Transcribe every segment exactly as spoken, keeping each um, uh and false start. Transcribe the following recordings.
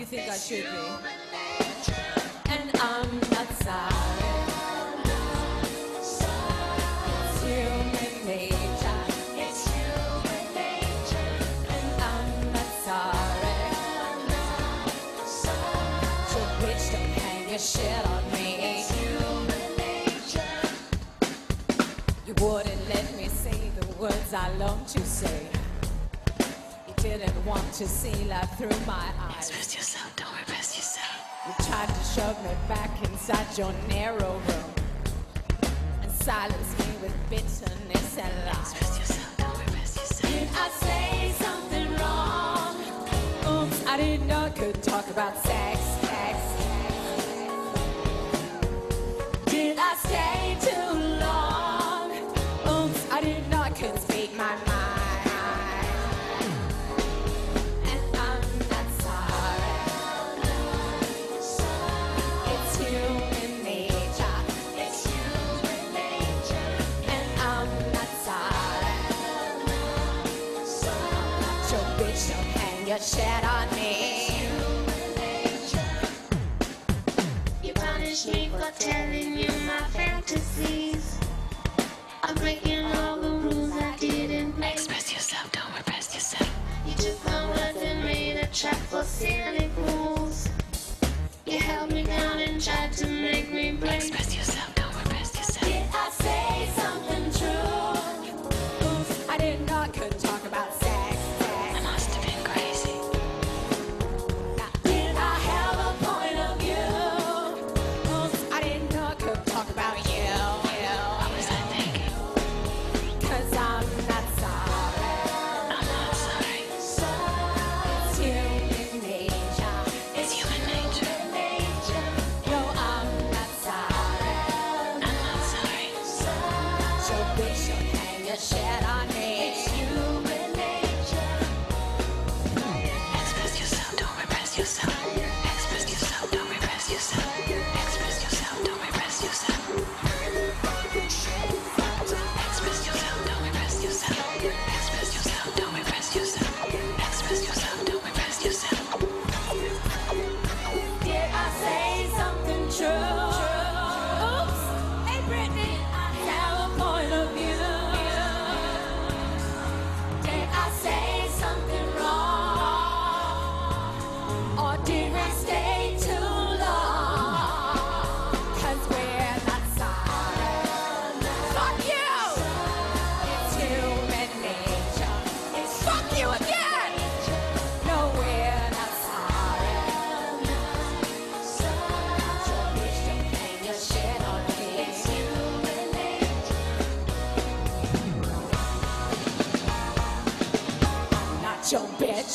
think I should be. And I'm not sorry. It's human nature. It's human nature. And I'm not sorry. So bitch, don't hang your shit on me. It's human nature. You wouldn't let me say the words I long to say. Didn't want to see life through my eyes. Express yourself, don't repress yourself. You tried to shove me back inside your narrow room and silence me with bitterness and lies. Express yourself, don't repress yourself. Did I say something wrong? Oops, I didn't know I could talk about sex, sex, sex. Did I stay too long? Oops, I didn't know I could speak my mind. Your shit on me. You punish me for telling you my fantasies. I'm breaking all the rules I didn't make. Express yourself, don't repress yourself. You took my words and made a trap for silly fools. You held me down and tried to make me break. Express yourself, don't repress yourself. Did I say something true? Oops, I didn't know I could talk about sex. I must have been crazy. Did I have a point of view? Oops, I didn't know I could talk about you. What was I thinking? Cause I'm not sorry. I'm not sorry. It's human nature. It's human nature. No, I'm not sorry. I'm not sorry. So bitch, don't hang your shit on me. It's human nature. Express yourself, don't repress yourself. Express yourself, don't repress yourself. Express yourself, don't repress yourself. Express yourself, don't repress yourself. Express yourself, don't repress yourself. Express yourself, don't repress yourself. Did I say something true? Oops, hey Brittany, I have a point of view. Did I say something wrong? Or did we stay too long? Cause we're not sorry. Fuck you! It's human nature. It's fuck you again! No, we're not sorry. So bitch, don't hang your shit on me. It's human nature. I'm not your bitch.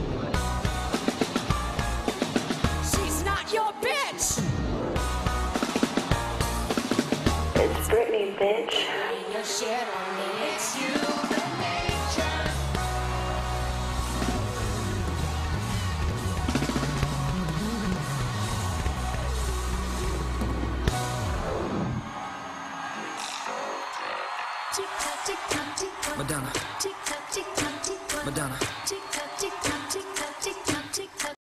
She's not your bitch. It's Britney, bitch. Hang your shit on me. It's human nature. Tick tock, tick tock, tick tock. Madonna.